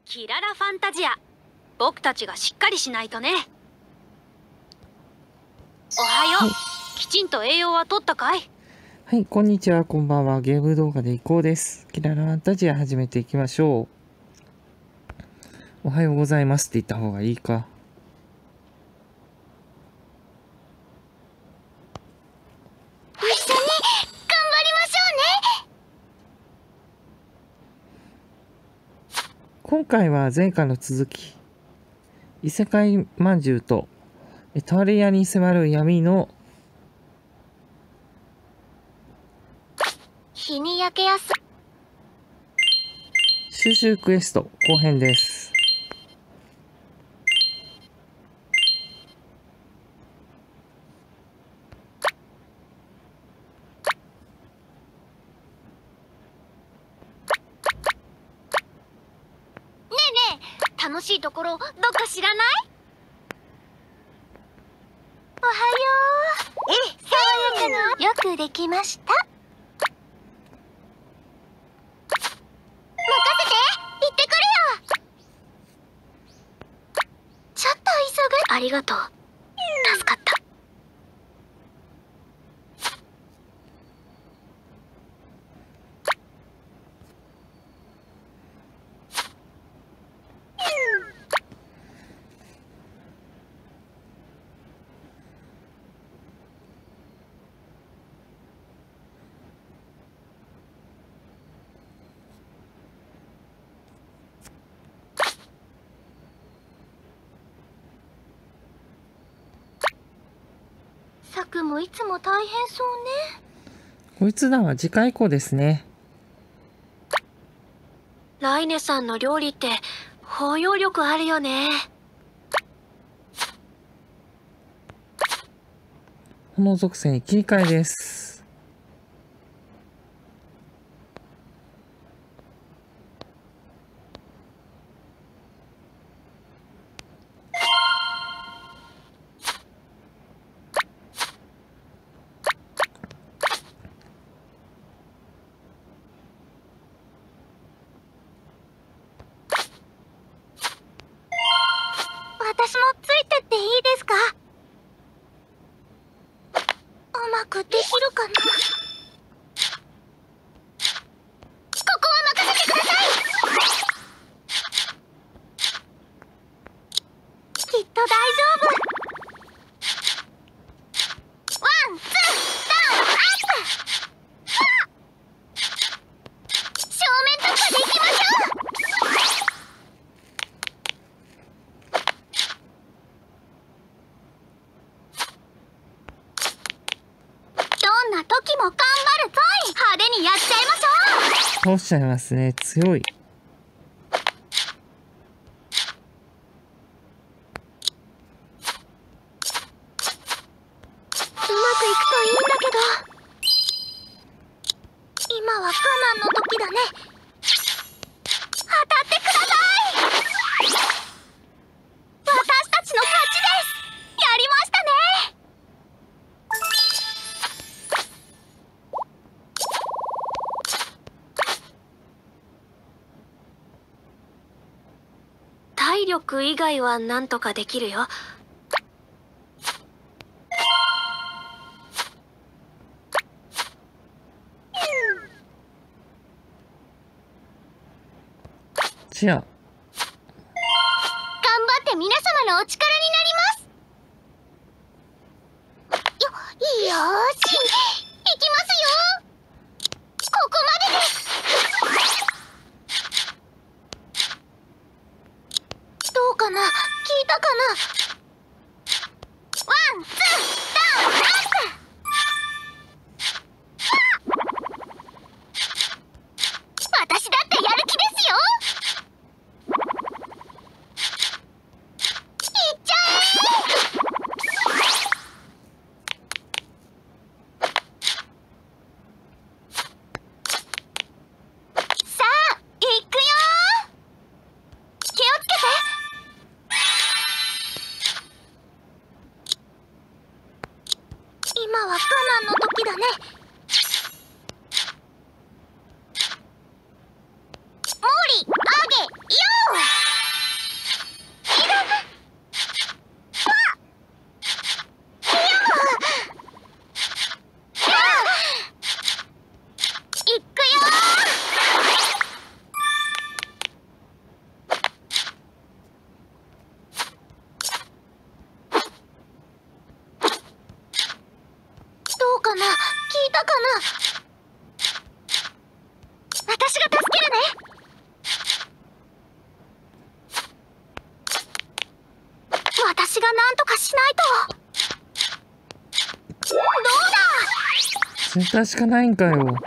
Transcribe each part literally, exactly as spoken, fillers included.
キララファンタジア。僕たちがしっかりしないとね。おはよう、はい、きちんと栄養はとったかい？ はい、こんにちは、こんばんは。ゲーム動画でいこうです。キララファンタジア始めていきましょう。おはようございますって言った方がいいか。 一緒に頑張りましょうね。 今回は前回の続き、異世界まんじゅうとタワレアに迫る闇の日に焼けやす収集クエスト後編です。 ねえねえ、楽しいところどっか知らない？おはよう。ええ、爽やかな。よくできました。任せて、行ってくるよ。ちょっと急ぐ。ありがとう。助かった。サクもいつも大変そうね。 こいつらは次回以降ですね。 ライネさんの料理って包容力あるよね。 炎属性に切り替えです。 私もついてっていいですか？うまくできるかな？ここは任せてください。きっと大丈夫。ワンツーダウンアップ。正面突破でいきましょう。どんな時も頑張るぞい。派手にやっちゃいましょう。 倒しちゃいますね。強い。 うまくいくといいんだけど。今は我慢の時だね。当たってください。私たちの勝ちです。やりましたね。体力以外はなんとかできるよ。 チア。 頑張って皆様のお力になります。よ、よーし、行きますよ。ここまでです。どうかな？聞いたかな？ワン、ツー、ダウン、アップ。私だってやる気ですよ。いっちゃえ。さあ、行くよ。気をつけて。今は我慢の時だね。モーリー、あげ、よー。 かな。私が助けるね。私が何とかしないと。どうだ。 センターしかないんかよ。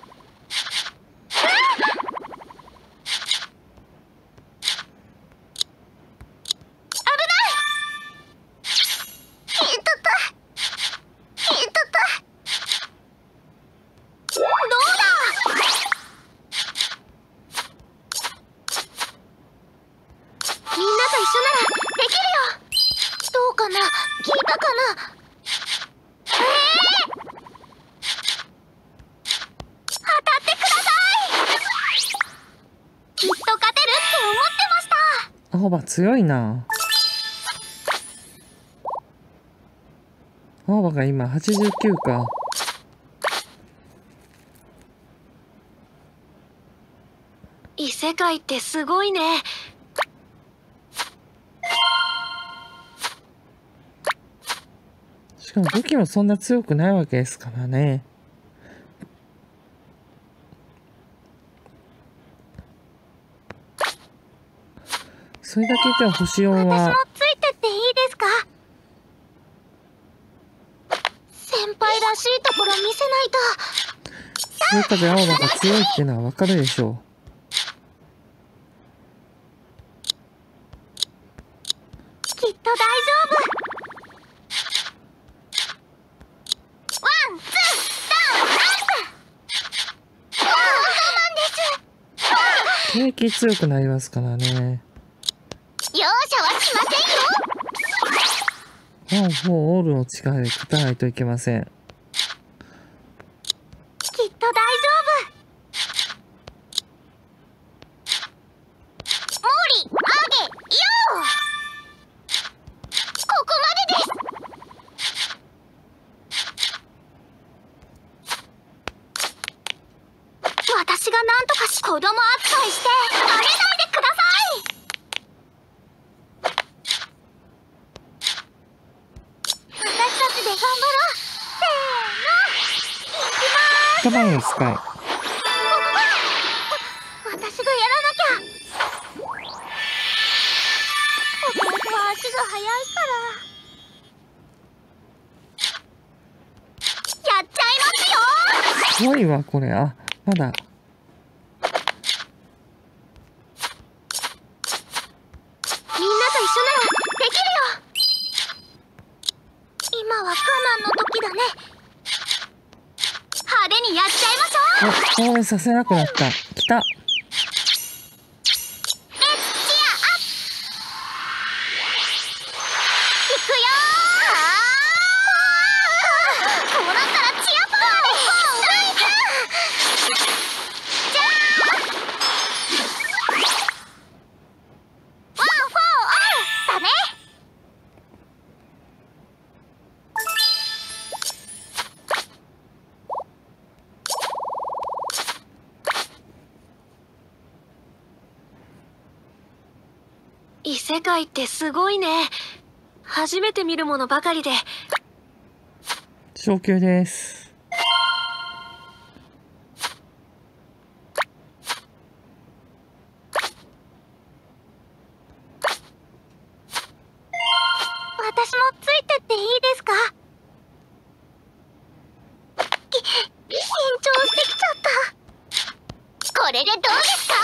青葉強いな。青葉が今はちじゅうきゅうか。 異世界ってすごいね。 しかも武器もそんな強くないわけですからね。それだけでは星よんは。 私もついてっていいですか。先輩らしいところ見せないと。 それかで青葉が強いっていうのはわかるでしょう。 きっと大丈夫。ワンツーダウンダンス。そうなんです。 景気強くなりますからね。 容赦はしませんよ。 ワン、フォー、オールの力で勝たないといけません。 きっと大丈夫。モーリー、アーゲ、ヨー。ここまでです。私が何とかし、子供扱いしてバレないでください。私たちで頑張ろう。せーの、いきまーす。 カバンのスカイ。 私がやらなきゃ。私は足が速いからやっちゃいますよ。 すごいわこれ。あ、まだ。 みんなと一緒ならできるよ。今は我慢の時だね。派手にやっちゃいましょう。 あ、攻撃させなくなった。来た。 レッツチアアップ。いくよー。こうなったらチアパワーでナイス。じゃあワンフォーオーだね。異世界ってすごいね。初めて見るものばかりで。 昇級です。 私もついてっていいですか。き緊張してきちゃった。これでどうですか。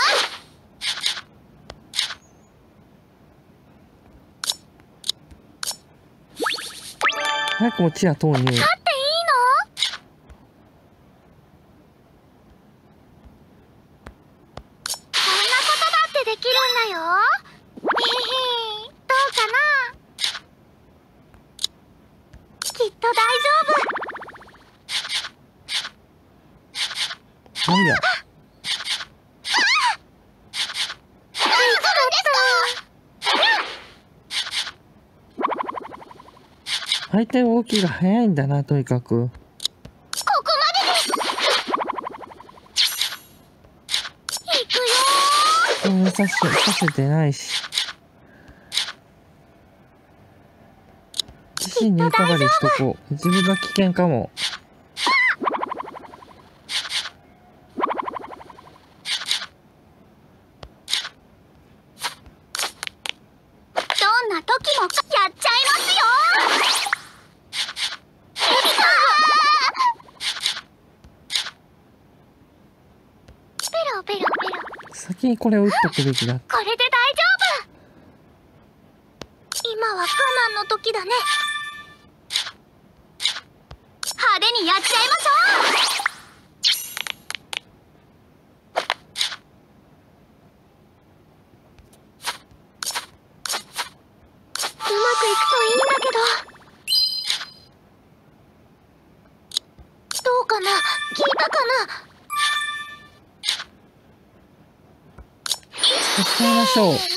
早くもチア投入。 立っていいの。こんなことだってできるんだよ。へへどうかな。きっと大丈夫。 なんや。相手の動きが速いんだな、とにかく。 ここまでです。行くよー。 攻撃させ、させてないし。自身にリカバリーしとこう。自分が危険かも。 な時もやっちゃいますよ。ペロペロペロ。 先にこれを打っとくべきだ。 これで大丈夫。今は我慢の時だね。派手にやっちゃいましょう。うまくいくといいんだけど。どうかな？聞いたかな？ 使いましょう。 せーの。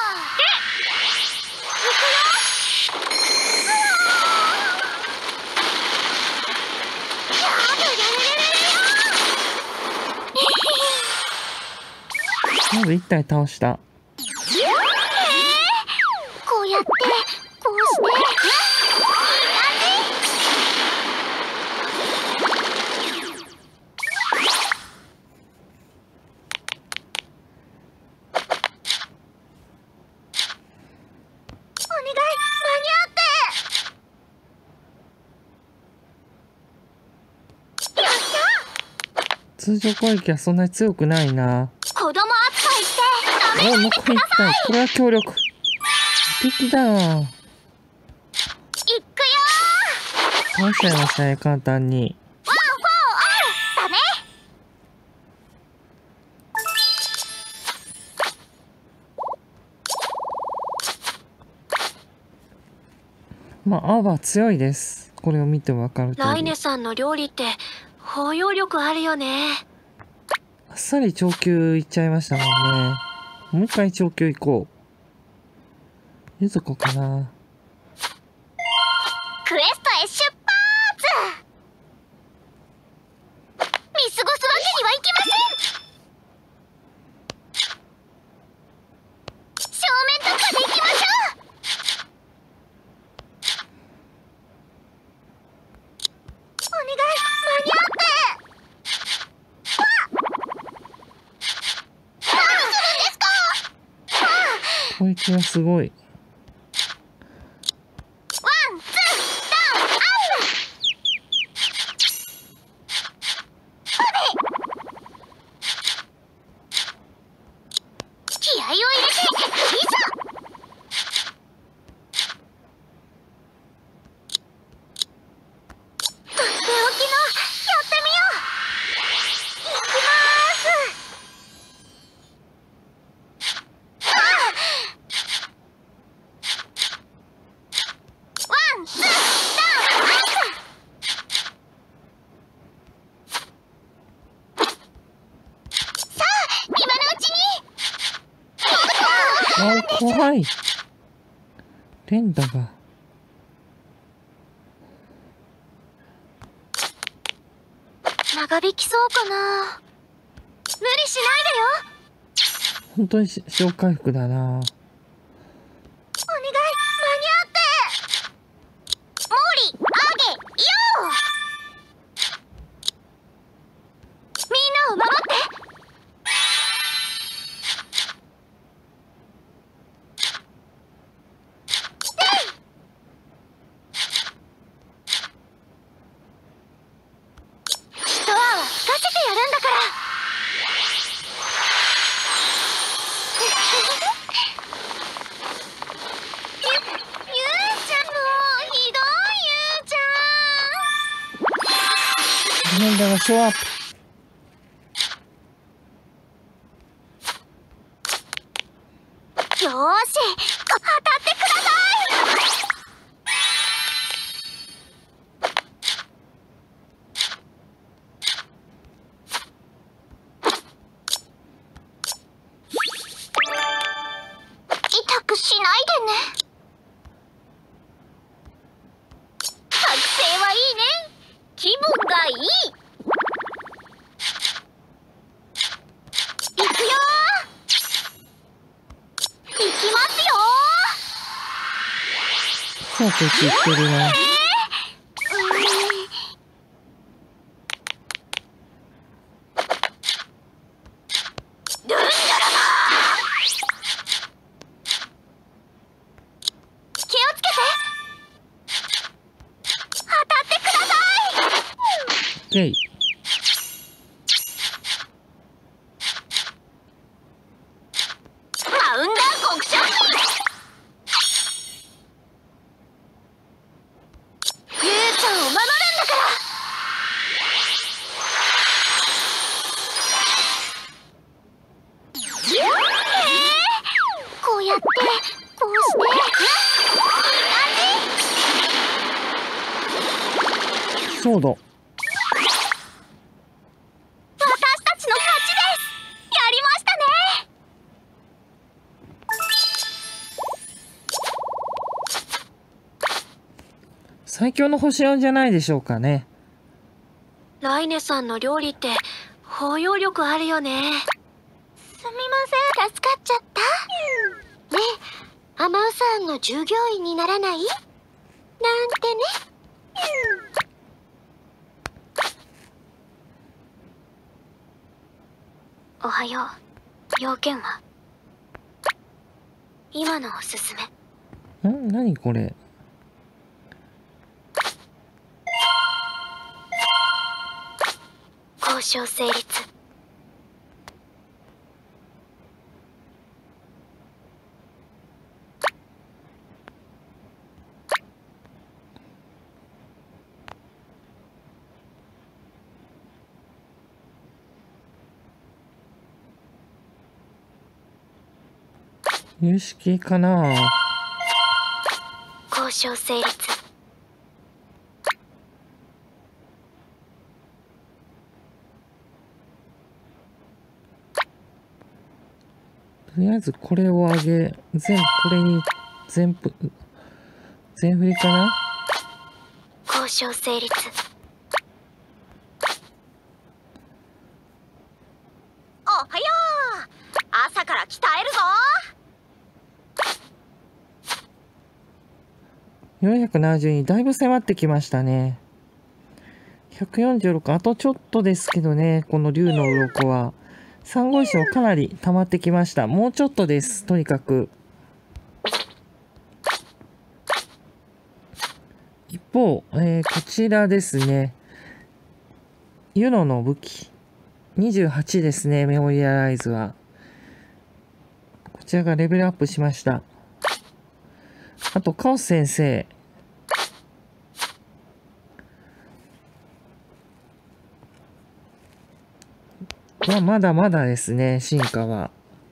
まず一体倒した。 えー、こうやってこうしていい感じ。お願い、間に合って。よっしゃ。 通常攻撃はそんなに強くないな。 子供扱いしてダメお、 に残り一体。これは強力。敵だな。 いくよー。 倒しちゃいましたね、簡単に。 ワンフォーオールだね。 まあ、青は強いです。これを見てわかるとおり。 ライネさんの料理って包容力あるよね。 あっさり長級いっちゃいましたもんね。もう一回長級行こう。ゆずこかな。 クエストへ出発。見過ごすわけにはいきません。正面突破でいきましょう。お願い、間に合って。何するんですか。 攻撃がすごい。 ワン、ツー、ダウン、アップ。気合を入れていざ。とっておきのやってみよう。いきまーす。あワン、ツー、ダウン、アップ。さあ、今のうちに。 あ、怖い。連打が。 長引きそうかな。 無理しないでよ。 本当にし小回復だな。 お願い、間に合って。モーリー、あげ、よー。みんなを守って。一泡吹かせてやるんだから。ゆ、ゆうちゃんもひどい。ゆうちゃん。 連打がショーアップ。 よーし、当たってください。痛くしないでね。覚醒はいいね。気分がいい。いくよー。いきますよさあ、こっち行ってるな。 ー。うーん。ルンダラマー。 OK。 マウンダー国勝。ゆうちゃんを守るんだから。 こうやってこうしてソード。 私たちの勝ちです。やりましたね。 最強の星よんじゃないでしょうかね。 ライネさんの料理って包容力あるよね。 すみません、助かっちゃった。ねえ、アマウさんの従業員にならない？なんてね。 おはよう。要件は今のおすすめ。 ん？何これ？ 交渉成立。 有識かな。 交渉成立。 とりあえずこれを上げ、全部これに全部全振りかな。 交渉成立。 おはよう。朝から鍛えるぞ。 よんひゃくななじゅうにだいぶ迫ってきましたね。ひゃくよんじゅうろく、あとちょっとですけどね、この竜の鱗は。さん号石もかなり溜まってきました。もうちょっとです、とにかく。一方、えー、こちらですね。ユノの武器。にじゅうはちですね、メモリアライズは。こちらがレベルアップしました。あと、カオス先生。まあ、まだまだですね、進化は。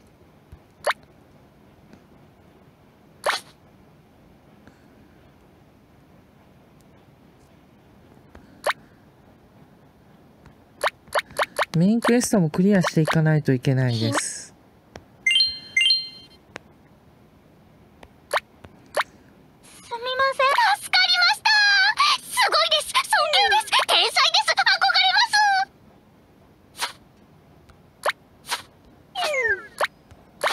メインクエストもクリアしていかないといけないです。 すみません、助かりました。すごいです。尊敬です。天才です。憧れます。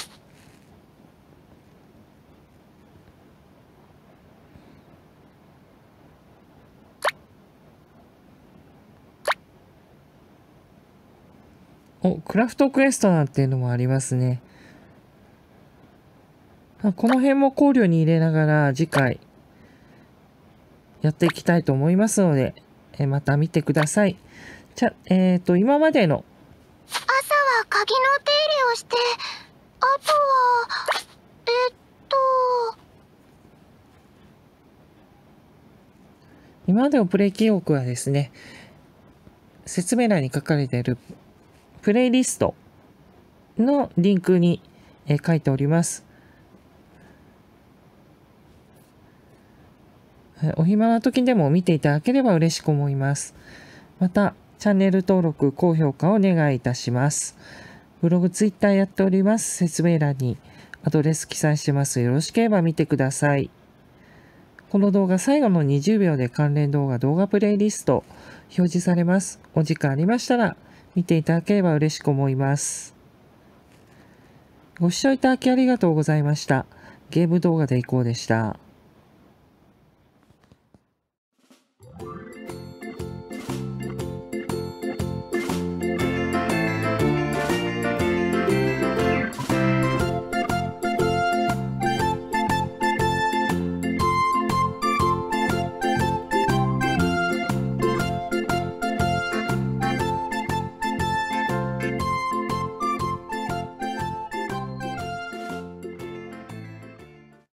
お、クラフトクエストなんていうのもありますね。この辺も考慮に入れながら次回やっていきたいと思いますので、えまた見てください。じゃ、えっと、今までの朝は鍵の手入れをして、あとは、えっと、 今までのプレイ記録はですね、説明欄に書かれているプレイリストのリンクに、えー書いております。はい、お暇な時でも見ていただければ嬉しく思います。また、チャンネル登録、高評価をお願いいたします。ブログ、ツイッターやっております。説明欄にアドレス記載してます。よろしければ見てください。この動画最後のにじゅうびょうで関連動画、動画プレイリスト表示されます。お時間ありましたら見ていただければ嬉しく思います。ご視聴いただきありがとうございました。ゲーム動画でいこうでした。